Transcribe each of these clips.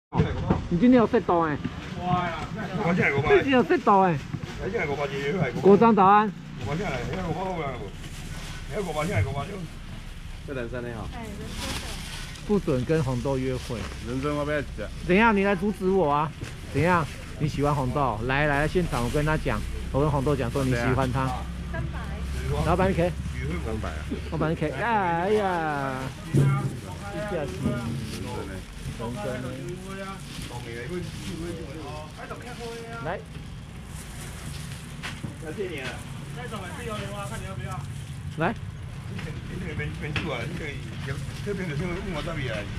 你今天有7度哎！ 我今日500。 你今天有7度哎！ 今日500字， 国章早安。 500钱嚟，500好啦，500钱係500張。 这人生的好。 不准跟红豆约会。 人生我不要吃。 怎样？你来阻止我啊？怎样？你喜欢红豆？来现场，我跟他讲，我跟红豆讲说你喜欢他。300。老板你给。 300啊。 老板你给。哎呀。一下子。来。来。 这个免煮啊，这边就先问我这边来。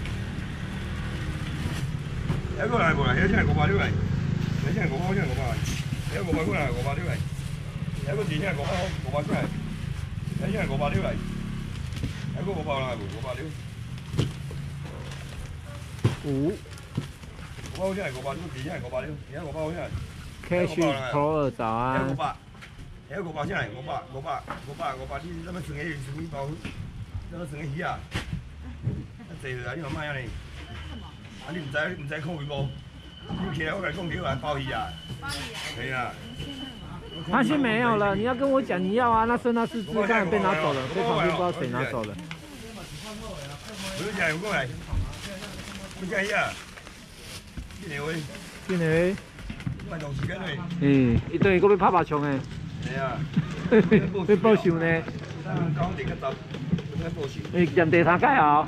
一個嚟無嚟，一千係500條嚟，一千係500，一千係500嚟，一個500過嚟500條嚟，一個2千係500出嚟，一千係500條嚟，一個500啦500條。500先係500條，2千係500條，而家500先係。 Cash Pro 早安。 一個500先係500，你怎麼算起包？怎麼算起魚啊？一隻啊，呢個乜嘢嚟？啊！你唔使扣佢個，你其實我嚟講料係鮑魚啊。係啊。 他先沒有了，你要跟我講你要啊，那剩那4隻剛才被拿走了，被旁邊不知道誰拿走了。 佢就係過嚟，佢真係啊！邊嚟會？ 邊嚟？ 咪同時間嚟。 伊等於嗰邊拍拍槍誒。 係啊。 被報仇呢？ 講地嘅就俾報仇。 人地3階啊！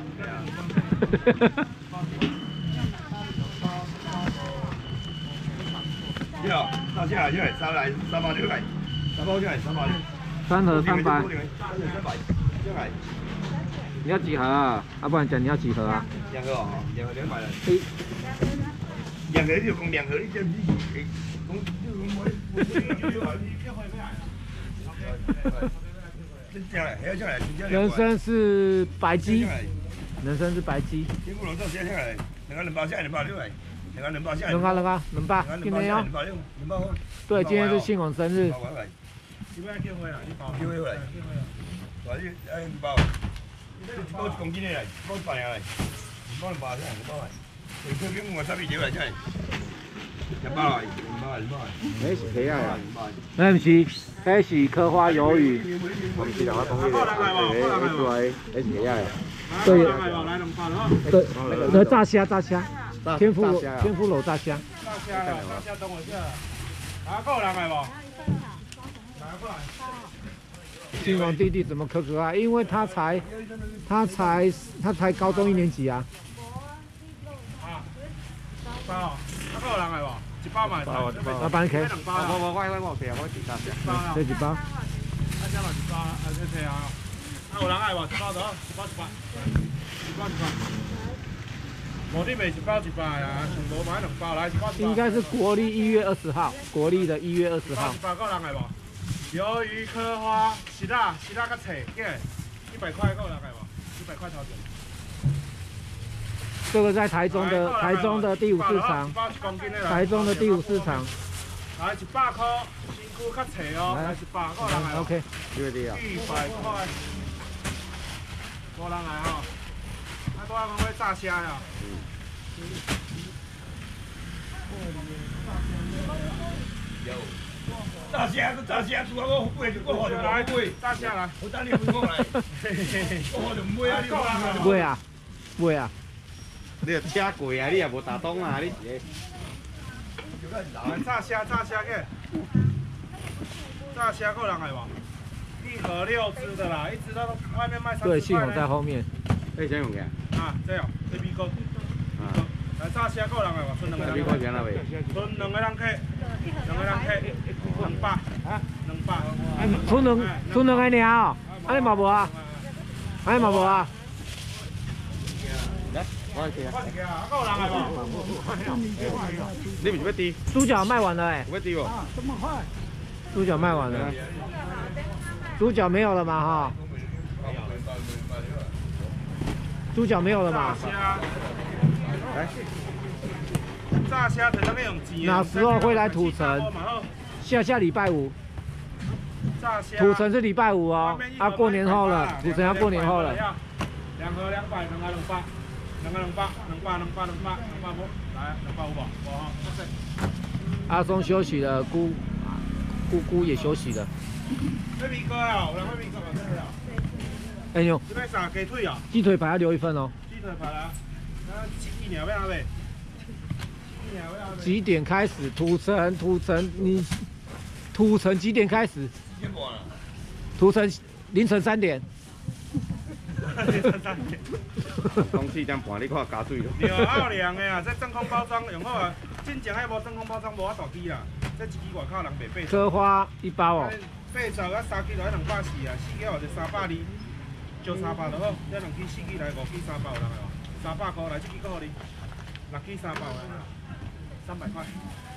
要，到現在就係300條嚟，300條嚟300條。 3盒300。 300，條嚟。 你要幾盒啊？啊，不然講你要幾盒啊 ？2盒哦，2盒200啦。2盒你就講2盒，你知唔知？ 人參是白雞，人參是白雞。200，今天要。對，今天是信宏生日。 包1公斤嚟，包100嚟，包200先係，200嚟。佢邊個12條嚟真係？200嚟。 那是蝦啊？ 那不是，那是刻花魷魚。 我唔知道，我講嘅。那是蝦啊？ 對，炸蝦，天婦羅炸蝦。 等我一下。啊，夠人嚟無？ 信宏弟弟怎麼可愛？因為他才高中1年級啊。 包，夠人嚟無？1包賣。 老闆企。 我其實我自家這幾包。 啊，這1包，啊，這車啊。啊，有人嚟無？1包多，1包100。我啲未1包100啊，全部買2包來，1包100。 應該是國曆1月20號，國曆的1月20號。 1包夠人嚟無？魷魚、刻花、希臘個菜，嘅100塊夠人嚟無？100塊頭錢。 這個在台中的第5市場，台中的第5市場。 來100塊，辛苦較脆哦，來100夠人嚟。 OK。 100塊，夠人嚟哦。啊，都要講會炸蝦呀。有。炸蝦，做我背就我學就來背，炸蝦來，我等你背過來。我就唔會啊，你講。 會啊。 你又車貴啊！你又無打洞啊！你炸蝦嘅，炸蝦夠人嚟無？1盒6隻的啦，一隻到外面賣30塊。 對，信宏在後面。 你想用嘅？ 啊，這樣，這米糕。來炸蝦夠人嚟無？剩2個人。 幾錢啦？喂？ 剩2個人客，200。啊，200。 剩2個鳥，安尼嘛無啊？來， 我去啊！ 夠人嚟無？ 你唔是要滴？ 豬腳賣完了哎。 要滴喎？ 這麼快？ 豬腳賣完了。豬腳沒有了嘛哈？豬腳沒有了嘛？ 炸蝦才能用錢。 哪時候會來土城？下禮拜5。土城是禮拜5哦。啊，過年後了，土城要過年後了。 2盒200，2個200，2個200，200。 来200有无？无哈， 阿松休息了，姑姑也休息了。 这米哥啊，有人买米哥嘛？这个啊。 哎呦， 这边啥鸡腿啊？ 鸡腿排要留一份哦。 鸡腿排啦，那几点要买？ 几点开始？土城，你土城几点开始？土城凌晨3点。 讲4点半，你看加水咯。 对啊，有凉的啊，这真空包装用好啊。之前迄无真空包装无法大支啦，这一支外口人卖8。 科花1包哦。 8包啊3支来240啊，4支或者320，就300就好。这2支4支来5支300有人哦，300块来，这支够你，6支300来，300块。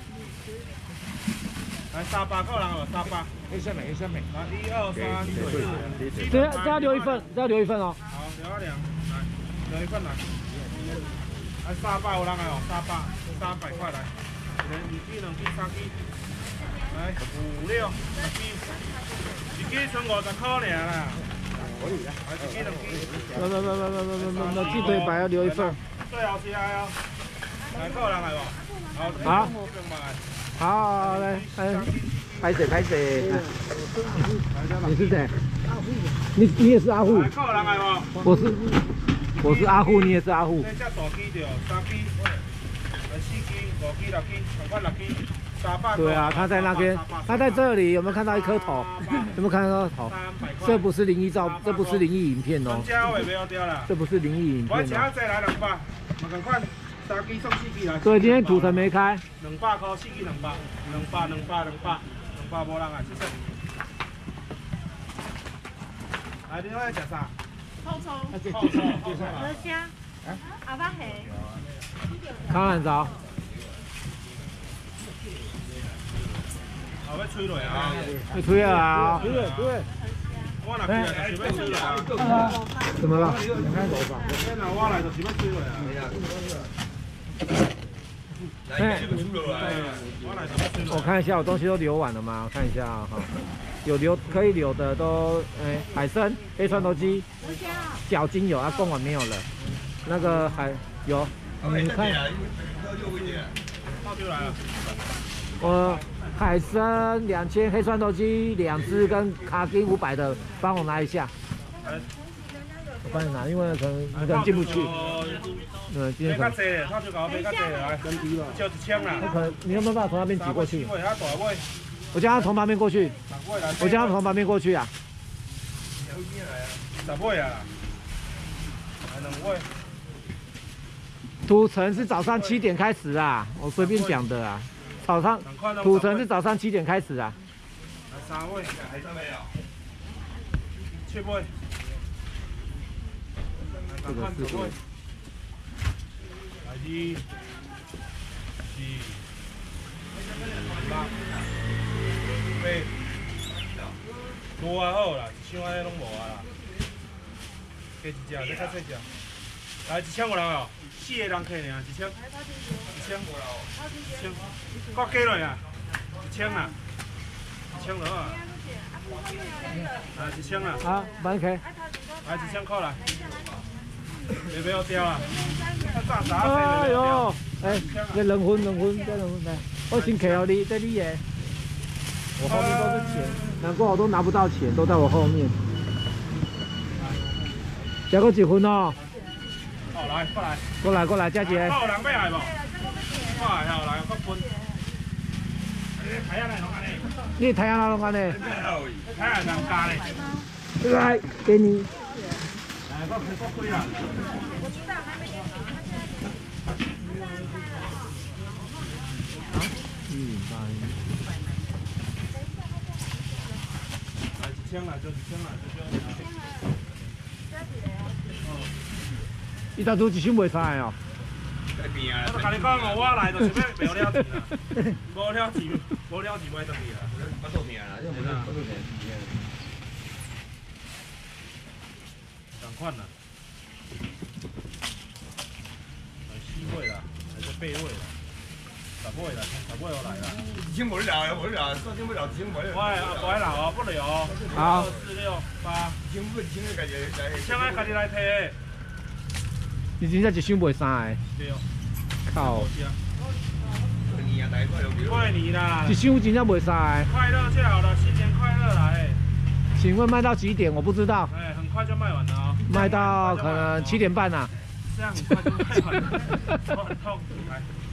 来300够人哦，300。 迄什么？迄什么？ 来1、2、3， 这要留一份，这要留一份哦。 好，留啊2，来留一份来。来300有人哦，300块来。1支、2支、3支，来5、6、6支，1支剩50块尔啦。来1支、2支。 那鸡腿排要留一份。 最后吃哦。来够人来无？好。 好，来，拍谁？你是谁？你也是阿虎。 够人来无？ 我是阿虎，你也是阿虎。 这只大支着3支，来4支、5支、6支，赶快6支，300。 对啊，他在那边，他在这里，有没有看到一颗头？有没有看到头？这不是灵异照，这不是灵异影片哦。这不是灵异影片哦。 我请再来200，嘛赶快3支送4支来。 对，今天土城没开。 200块4支200，200无人啊，谢谢。来，你要食啥？ 臭臭，河虾，阿巴黑， 康兰糟。 后要吹落啊！ 要吹啊！ 对。我若来就是要吹落啊！ 怎么了？ 我来就是要吹落啊！ 我看一下，我东西都留完了吗？我看一下哈，有留可以留的都，海参、黑川头鸡、小金有啊，贡丸没有了。那个还有，你看，我海参2000，黑川头鸡2只跟卡金500的，帮我拿一下。我帮你拿，因为可能进不去。今天可能。 他就搞买较济来，就1000啦。 可能你有没有办法从那边挤过去？ 我我叫他从旁边过去。我叫他从旁边过去啊。 10尾啊，还2尾。 土城是早上7点开始啊，我随便讲的啊。土城是早上7点开始啊。 来3尾，还3尾啊？7尾。 这个是对。 来2、4、6、8，多啊好啦，1箱安尼拢无啊啦。加1只，再较细只。来1,000有人哦，4个人客尔，1,000，搁加落啊，1,000啦，1,000了啊。来1,000啦。 啊，慢开。 来1,000块啦。袂要掉啊！ 哎呦，这2分，这2分来，我先给你，这你的，我后面都是钱，难怪我都拿不到钱，都在我后面。加个1分哦。 好，来， 过来，加一个。 有人要来无？我来，来，搁分。 你太阳哪拢安尼？ 太阳人家呢？ 来，给你。 来，搁开啦。1,000啦，就1,000啦， 伊当初1箱袂使哦。 我就甲你讲哦，我来就是要没了钱啦，无了钱买倒去啦。我做命啦，我做命。同款啦，来4尾啦，还是8尾啦，10尾啦，10尾我来啦。 1,000无你留，无你留，3千要留1,000无你。 我不爱留哦，不留哦。 好。 4、6、8。 1,000家己来。 1,000家己来摕。 你真正1箱袂使的。 对哦。 靠！ 过年啦！ 一箱真正袂晒。 快乐就好了，新年快乐来！ 请问卖到几点？我不知道。 哎，很快就卖完了哦。 卖到可能7点半啦。 这样很快就卖完了，我很痛苦。来。